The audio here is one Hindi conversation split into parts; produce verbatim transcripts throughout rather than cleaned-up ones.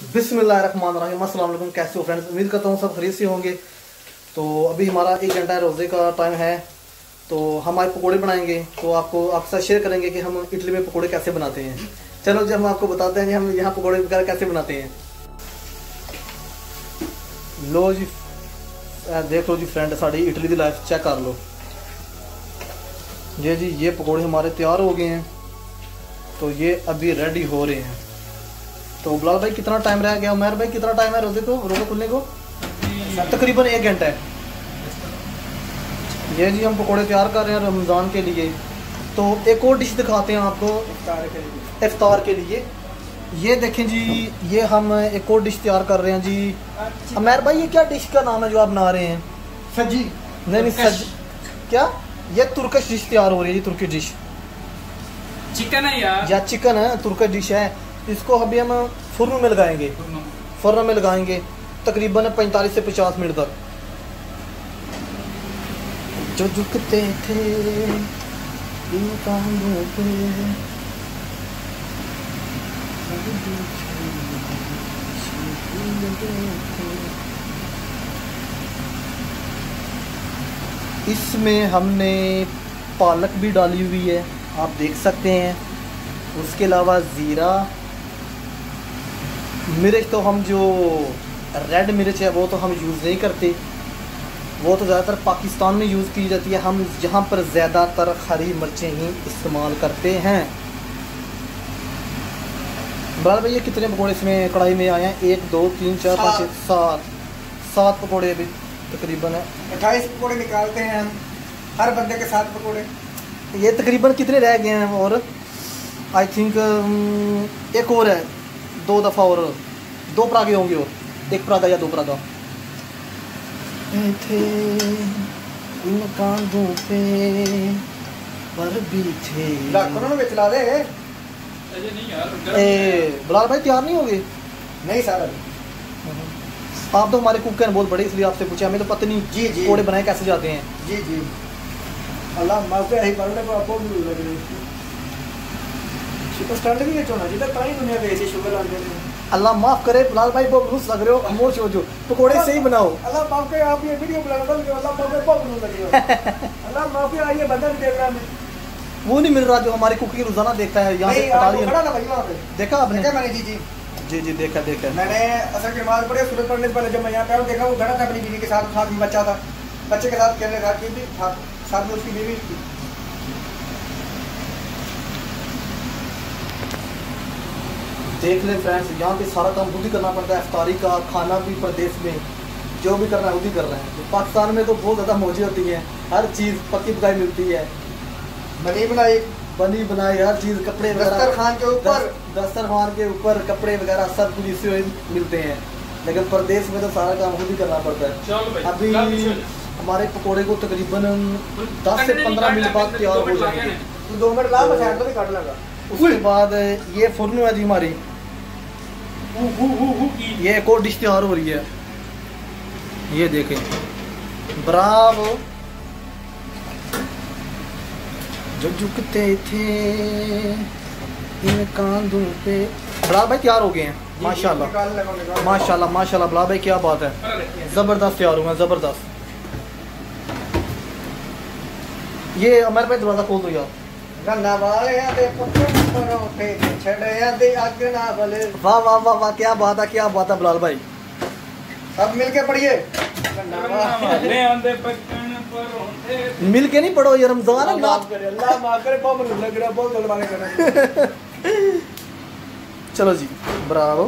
बिस्मिल्लाहिर्रहमानिर्रहीम। अस्सलाम वालेकुम। कैसे हो फ्रेंड्स? उम्मीद करता हूँ सब खरीद से होंगे। तो अभी हमारा एक घंटा रोज़े का टाइम है, तो हम आज पकोड़े बनाएंगे। तो आपको आपके साथ शेयर करेंगे कि हम इटली में पकोड़े कैसे बनाते हैं। चलो जी हम आपको बताते हैं कि हम यहाँ पकोड़े वगैरह कैसे बनाते हैं। लो जी देख लो जी फ्रेंड, साड़ी इटली की लाइफ चेक कर लो। ये जी ये पकोड़े हमारे तैयार हो गए हैं, तो ये अभी रेडी हो रहे हैं। तो बिलाल भाई कितना टाइम रह गया? उमर भाई कितना टाइम है रोजे को रोजे खुलने को? तकरीबन एक घंटा है। ये जी हम पकोड़े तैयार कर रहे हैं रमज़ान के लिए। तो एक और डिश दिखाते हैं आपको इफ्तार के लिए। ये देखें जी, ये हम एक और डिश तैयार कर रहे हैं जी। उमर भाई ये क्या डिश का नाम है जो आप बना रहे हैं? सजी नहीं नहीं सज क्या? ये तुर्किश डिश तैयार हो रही है जी। तुर्किश डिश चिकन है यार, या चिकन है, तुर्किश डिश है। इसको अभी हम फुर्न में लगाएंगे फुर्न में लगाएंगे तकरीबन पैंतालीस से पचास मिनट तक। जो झुकते थे इन कांधों पे, इसमें हमने पालक भी डाली हुई है, आप देख सकते हैं। उसके अलावा ज़ीरा मिर्च, तो हम जो रेड मिर्च है वो तो हम यूज़ नहीं करते, वो तो ज़्यादातर पाकिस्तान में यूज़ की जाती है। हम यहाँ पर ज़्यादातर हरी मिर्चें ही इस्तेमाल करते हैं। बराबर भैया कितने पकौड़े इसमें कढ़ाई में आए हैं? एक दो तीन चार पाँच छः सात सात पकौड़े अभी तकरीबन है। अट्ठाईस पकौड़े निकालते हैं हम हर बंदे के साथ पकौड़े। ये तकरीबन कितने रह गए हैं? और आई थिंक एक और है, दो दफ़ा और दो परागे होंगे, और एक परागा या दो परागा थे इन कांधों पे पर भी थे। चला दे ए बिलाल भाई तैयार नहीं होगे? नहीं सर, आप तो हमारे कुक हैं बहुत बड़े, इसलिए आपसे पूछा। हमें तो पता नहीं जी जी पकौड़े बनाए कैसे जाते हैं। जी जी अल्लाह माफी आई पढ़ने को आपको भी लग रही है। सुपर स्टैंड भी है चोना जिधर ताई दुनिया पे ऐसे शुगर आते हैं। अल्लाह माफ करे बिलाल भाई, बहुत खुश लग रहे हो। खामोश हो जो, पकौड़े सही बनाओ। अल्लाह माफ करे, आप ये वीडियो बनाना बंद करो। अल्लाह माफ करे, बहुत खुश लग रहे हो। अल्लाह माफी आई है बंदा भी देख रहा है। वो नहीं मिल रहा जो हमारी कुकी रोजाना देखता है। यहाँ से खड़ा ना भाई वहाँ पे देखा आपने? देखा मैंने, जी जी जी जी देखा देखा मैंने असल के नमाज पढ़े सूरत पढ़ने से पहले जब मैं यहाँ पे आया देखा वो खड़ा था अपनी बीवी के साथ, साथ भी बच्चा था, बच्चे के साथ खेलने था कि भी था, साथ में उसकी बीवी थी। देख ले फ्रेंड्स, यहाँ पे सारा काम खुद ही करना पड़ता है। इफ्तारी का खाना भी प्रदेश में जो भी करना है खुद ही कर रहे हैं। पाकिस्तान में तो बहुत ज़्यादा मौजी होती है, हर चीज़ पक्की पकाई मिलती है, बनी बनाई बनी बनाई हर चीज़, कपड़े दस्तरखान के ऊपर दस्तरखान के ऊपर कपड़े वगैरह सब कुछ इससे मिलते हैं। लेकिन प्रदेश में तो सारा काम खुद ही करना पड़ता है। अभी हमारे पकोड़े को तकरीबन दस से पंद्रह मिनट बाद तैयार हो जाएंगे। तो दो मिनट ला बचा तो भी काट लगा। उसके बाद ये फुर्न है जी हमारी, ये एक और डिश तैयार हो रही है। ये देखें, ब्रावो। जो झुकते थे इन कांधों पे। बिलाल भाई तैयार हो गए हैं माशाल्लाह माशाल्लाह माशाल्लाह। बिलाल भाई क्या बात है, जबरदस्त तैयार हुए हैं, जबरदस्त। ये उमर भाई दरवाजा खोल दो यार। वाह वाह वाह वाह, क्या बात है, क्या बात है बिलाल भाई। अब मिलके पढ़िए। मिल के नहीं पढ़ो, ये रमजान है। माफ करे, अल्लाह माफ करे, बहुत लग रहा है, बहुत गलबाने कर रहा है। चलो जी ब्रावो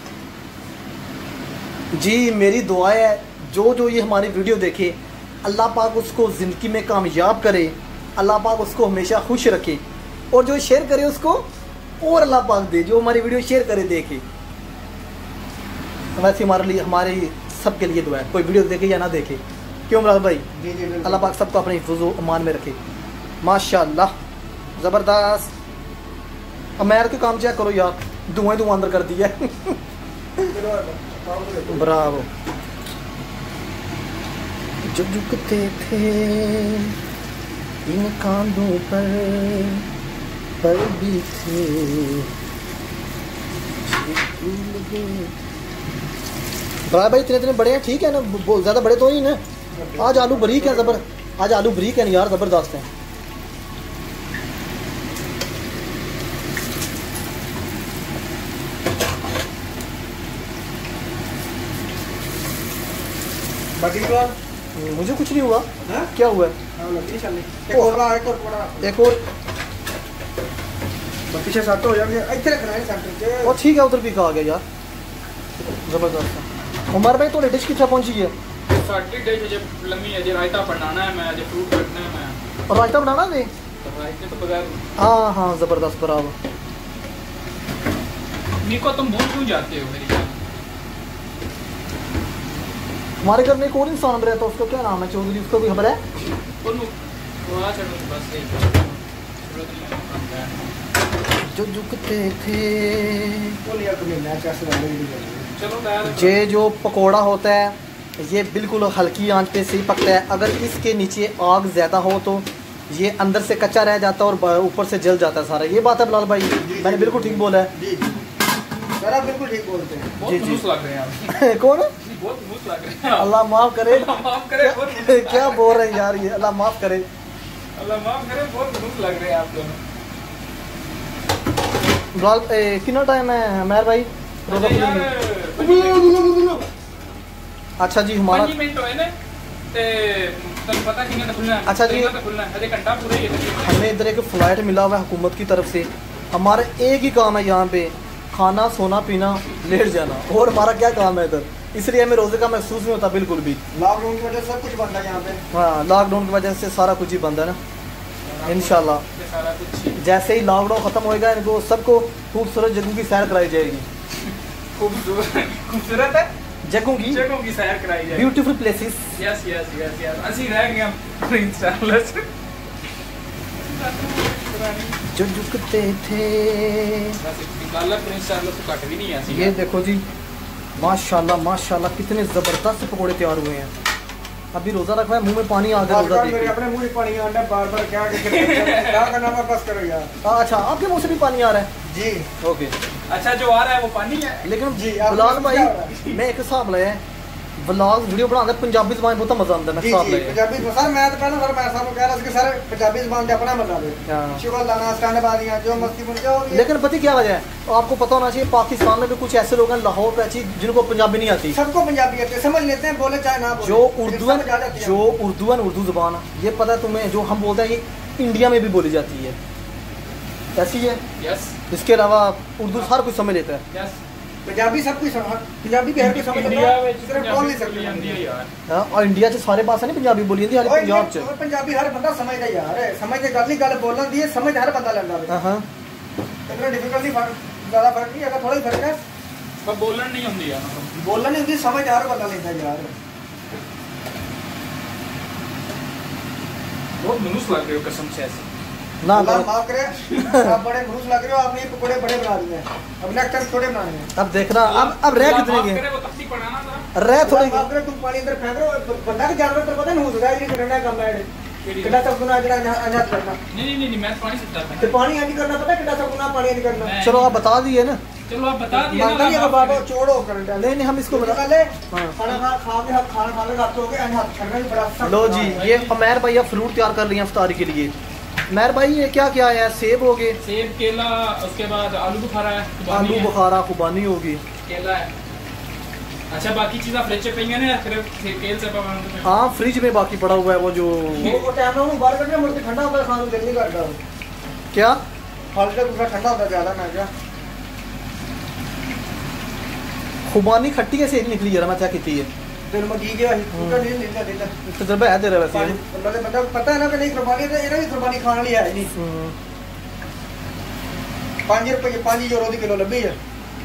जी। मेरी दुआ है जो जो ये हमारी वीडियो देखे, अल्लाह पाक उसको ज़िंदगी में कामयाब करे, अल्लाह पाक उसको हमेशा खुश रखे, और जो शेयर करे उसको और अल्लाह पाक दे, जो हमारी वीडियो शेयर करे देखे। वैसे हमारे लिए, हमारे सबके लिए दुआ है, कोई वीडियो देखे या ना देखे। क्यों मुराद भाई? जी जी अल्लाह पाक सबको अपने हिफ्ज़ अमान में रखे। माशाल्लाह ज़बरदस्त। अब मैं के काम चेक करो यार, धुआं धुआं अंदर कर दिया। ब्रावो। जो झुकते थे इन कांधों पर पर भी थे बड़ा भाई इतने इतने बड़े हैं, ठीक है ना, बहुत ज़्यादा बड़े तो नहीं ना। आज आलू बरीक है ज़बर, आज आलू बरीक है यार, ज़बरदस्त है। बाकी क्या मुझे कुछ नहीं हुआ। हाँ? क्या हुआ है? एक और बड़ा, एक और बड़ा, एक और पीछे साथ हो जाएंगे, इधर रखना है सेंटर के। और ठीक है, उधर भी कहा गया यार, ज़बरदस्त है। उमर भाई थोड़ी डिश कितना पहुंची है? साडी डिश जे लम्मी है, जे रायता बनाना है, मैं जे फ्रूट रखना है मैं। और रायता बनाना है? रायते तो बगैर। हाँ हाँ ज़बरदस्त, बराबर। निको तुम भूल क्यों जाते हो मेरी जान? हमारे घर में एक और इंसान रहता है, उसका क्या नाम है, चौधरी, उसको भी खबर है? उन्हों वो आ चलो बस एक जो झुकते थे। चलो ये जो पकोड़ा होता है ये बिल्कुल हल्की आंच पे सही पकता है। अगर इसके नीचे आग ज़्यादा हो तो ये अंदर से कच्चा रह जाता है और ऊपर से जल जाता है सारा। ये बात है बिलाल भाई, मैंने बिल्कुल ठीक बोला है? जी सर आप बिल्कुल ठीक बोलते हैं। बहुत मुझ लग रहे हैं आप। कौन? बहुत मुझ लग रहे हैं। अल्लाह माफ़ करे। माफ करे। क्या बोल रहे हैं यार ये, अल्लाह माफ़ करे। अल्लाह माफ करे, बहुत मुझ लग रहे हैं आप दोनों। बिलाल कितना टाइम है मेहर भाई रोज़ा खुलने? अच्छा जी हमारा पाँच मिनट होए ने ते तन्नू पता किन्ने तक खुलना है? अच्छा जी। किन्ने तक खुलना है? अरे घंटा पूरा ही है। हमें इधर एक फ़्लाइट मिला हुआ है हुकूमत की तरफ से। हमारे एक ही काम है यहाँ पे, खाना सोना पीना लेट जाना, और हमारा क्या काम है इधर, इसलिए हमें रोज़े का महसूस नहीं होता बिल्कुल भी। लॉकडाउन की वजह से सब कुछ बंद है यहाँ पे। हाँ लॉकडाउन की वजह से सारा कुछ ही बंद है ना। इंशाल्लाह सारा कुछ जैसे ही लॉकडाउन ख़त्म होएगा इनको सबको खूबसूरत जगहों की सैर कराई जाएगी। खूबसूरत खूबसूरत है जगहों की जगहों की सैर कराई जाएगी। Beautiful places. Yes yes yes yes ਅਸੀਂ रह गए हम इंशाल्लाह। जो झुकते थे। इंशाल्लाह इंशाल्लाह तो कट भी नहीं है। ये देखो जी माशाल्लाह माशाल्लाह कितने ज़बरदस्त पकोड़े तैयार हुए हैं। अभी रोज़ा रखा है, मुंह में पानी आ गया रोज़ा देख के। अपने मुंह में पानी आ रहा है बार बार, क्या क्या करना है बस करो यार। अच्छा आपके मुंह से भी पानी आ रहा है? जी ओके। अच्छा जो आ रहा है वो पानी है। लेकिन जी, आप बिलाल मुझे भाई क्या हो रहा है? मैं एक हिसाब लाया है, व्लॉग वीडियो बनाते पंजाबी ज़बान बहुत मज़ा आता है। मैं जी हिसाब जी लाया पंजाबी सर मैं तो पहले सर मैं साहब कह रहा था कि सर पंजाबी ज़बान दे अपना मतलब है। हाँ। शुगर लाना स्टैंड बादियां जो मस्ती मुझे हो रही है। लेकिन पता क्या वजह है, तो आपको पता होना चाहिए पाकिस्तान में भी कुछ ऐसे लोग हैं लाहौर कराची जिनको पंजाबी नहीं आती। सबको पंजाबी आती है, समझ लेते हैं, बोले चाहे ना बोले। जो उर्दू समझ आ जाती है। जो उर्दू उर्दू ज़बान ये पता है तुम्हें, जो हम बोलते हैं ये इंडिया में भी बोली जाती है, ऐसी है। यस इसके अलावा उर्दू हर कुछ समझ लेता है। यस पंजाबी सब कुछ समझ, पंजाबी भी हर कोई समझ इंडिया में सिर्फ बोल नहीं सकते ਜਾਂਦੀ ਹੈ यार। हाँ, और इंडिया से सारे पास नहीं पंजाबी बोली जाती है, हर पंजाब च। और पंजाबी हर बंदा समझदा यार, समझ के गल नहीं गल बोलना दी है, समझ हर बंदा लेंदा है। हाँ इतना डिफिकल्ट नहीं, फर्क ज्यादा फर्क नहीं, अगर थोड़ा ही फर्क है। पर बोलना नहीं ਹੁੰਦੀ यार। बोलना नहीं होती, समझ हर बंदा लेंदा यार। बहुत मनुष्य लग रहे हो कसम से ऐसे। ना अल्लाह करो। माफ करे, आप बड़े खुश लग रहे हो, आपने ये पकोड़े बड़े बना दिए हैं, अब नेक्स्ट टाइम छोटे बनाने हैं। अब देखना अब अब रह कितने माफ के करे, वो तख्ती पढ़ाना था। रह थोड़े अल्लाह माफ करे, तुम पानी अंदर फेंक रहे हो, बंदा के जानवर तो पता नहीं हो सकता है, ये करना काम है कितना सब गुनाह जरा अनहद करना। नहीं नहीं नहीं मैं पानी से डरता तो पानी नहीं करना, पता कितना सब गुनाह पानी नहीं करना। मैं- चलो आप बता दिए ना। चलो आप बता दिए मानता नहीं अगर बाबा छोड़ो करंट है। नहीं नहीं हम इसको बता। पहले हाँ। खाना खा खा के हाथ खाना खा के हाथ धो के अनहद करना भी बड़ा सख्त लो गुनाह जी है। ये उमैर भैया फ्रूट तैयार कर रही हैं इफ्तारी के लिए। उमैर भाई ये क्या क्या है, सेब हो गए, सेब केला, उसके बाद आलू बुखारा है, खुबानी आलू है, बुखारा खुबानी होगी। केला है। अच्छा बाकी चीज़ा फ्रिज च पईयां ने, फिर तेल से पकाना। हाँ फ्रिज में बाकी पड़ा हुआ है वो जो वो वो टाइम में बाहर करने मुड़ के ठंडा होता है, खाने को दिल नहीं करता। क्या हाल तक दूसरा ठंडा होता है ज्यादा ना क्या। खुबानी खट्टी कैसे निकली यार, मैं क्या कहती है दिल में की गया पूरा नहीं लेता देता। तजर्बा है तेरा वैसे। अल्लाह के बंदा को पता है ना कि नहीं कुर्बानी तो इन्हें भी कुर्बानी खाने वाली है नहीं। हम्म, पाँच रुपये पाँच यूरो की किलो लब्भी है।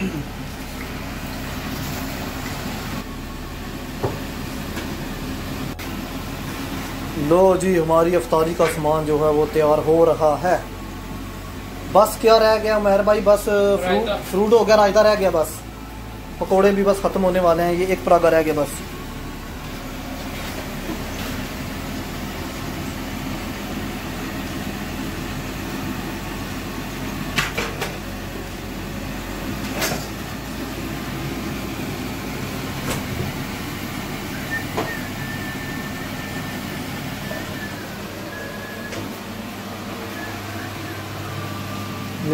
लो जी हमारी अफ्तारी का सामान जो है वो तैयार हो रहा है। बस क्या रह गया उमैर भाई, बस फ्रूट रायता। फ्रूट हो गया, रायता रह गया, बस पकोड़े भी बस खत्म होने वाले हैं, ये एक परागा रह गया बस।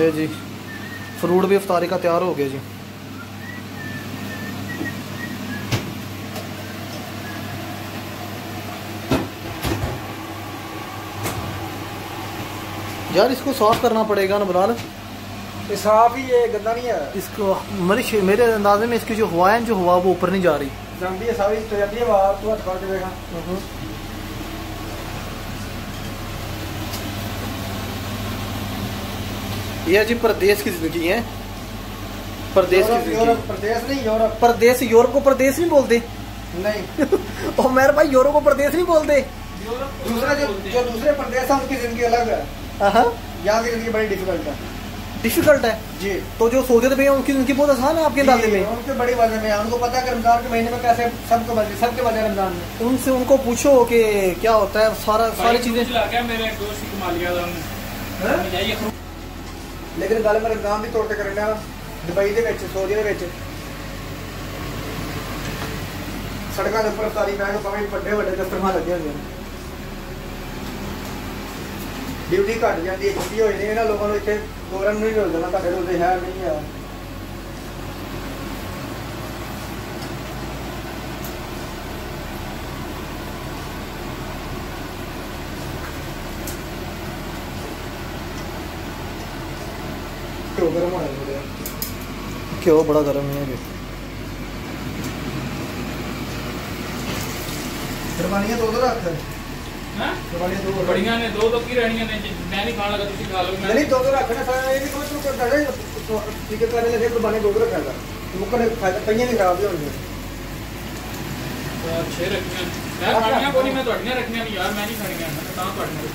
ये जी फ्रूट भी इफ्तारी का तैयार हो गया जी। यार इसको साफ करना पड़ेगा ना बिलाल, ये साफ ही, ये गंदा नहीं है इसको। मेरे मेरे अंदाजे में इसकी जो हवा है जो हवा वो ऊपर नहीं जा रही, जाती है सारी तो जाती है बाहर। तू हाथ करके देखा। ये जी परदेश की जिंदगी है, परदेश की जिंदगी। यूरोप प्रदेश नहीं, यूरोप परदेश, यूरोप को परदेश नहीं बोलते नहीं। और मेरे भाई यूरोप को परदेश नहीं बोलते। दूसरे जो जो दूसरे प्रदेश है उनकी जिंदगी अलग है, यहाँ की जिंदगी बड़ी डिफिकल्ट है। डिफिकल्ट है जी। तो जो सऊदी अरब में उनकी जिंदगी बहुत आसान है आपके अंदाजे में। उनकी बड़ी वजह में उनको पता है कि रमजान के महीने में कैसे सबको बजे सबके बजे रमजान में। उनसे उनको पूछो कि क्या होता है, सारा सारी चीजें। मेरे एक दोस्त की कमा लिया था। लेकिन गल में रमजान भी तोड़ के करना दुबई दे विच सऊदी दे विच सड़कों के उपर सारी मैं भावें बड़े बड़े दफ्तर लगे होंगे, ड्यूटी घट जाती है, छुट्टी हो जाती है। लोगों को इतने गोरन नहीं मिल जाना, घटे रोजे है नहीं है। क्यों गर्म होना है? क्यों बड़ा गर्म है ये? कुर्बानियां दो दो रख हां कुर्बानियां दो बड़ियां ने दो दो की रहनियां ने, मैं नहीं खाने लगा, तुसी खा लो। नहीं दो दो रखना सारा, ये नहीं कुछ कर दे ठीक करने लगे कुर्बानी दो दो रखेगा मुकने फायदा पईयां नहीं खराब होंगे। छह रखियां मैं खानियां कोनी, मैं तोड़ियां रखनियां नहीं यार, मैं नहीं खानियां, मैं ता तोड़ने।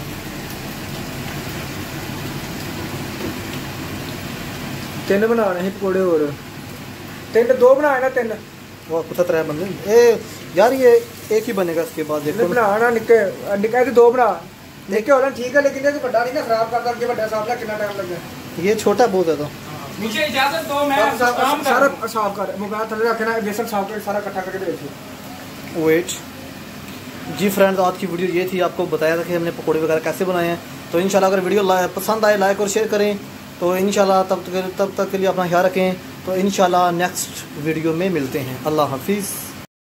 तीन बनाने हैं पकौड़े और तीन दो बनाए ना तीन वो कुछ तरह बंदे ए यार, ये एक ही बनेगा इसके बाद देखो। बनाना निके निके दो बना निके होना ठीक है, लेकिन ये बड़ा नहीं ना खराब कर करके बड़ा साफ ला कितना टाइम लगे। ये छोटा बहुत है तो मुझे इजाजत दो, मैं काम कर सारा साफ कर मोबाइल थले रखना, बेसन साफ कर सारा इकट्ठा करके देखो। वेट जी फ्रेंड्स, आज की वीडियो ये थी, आपको बताया था कि हमने पकौड़े वगैरह कैसे बनाए हैं। तो इंशाल्लाह अगर वीडियो पसंद आए लाइक और शेयर करें। तो इंशाल्लाह तब तक तब तक के लिए अपना ख्याल रखें। तो इंशाल्लाह नेक्स्ट वीडियो में मिलते हैं। अल्लाह हाफिज़।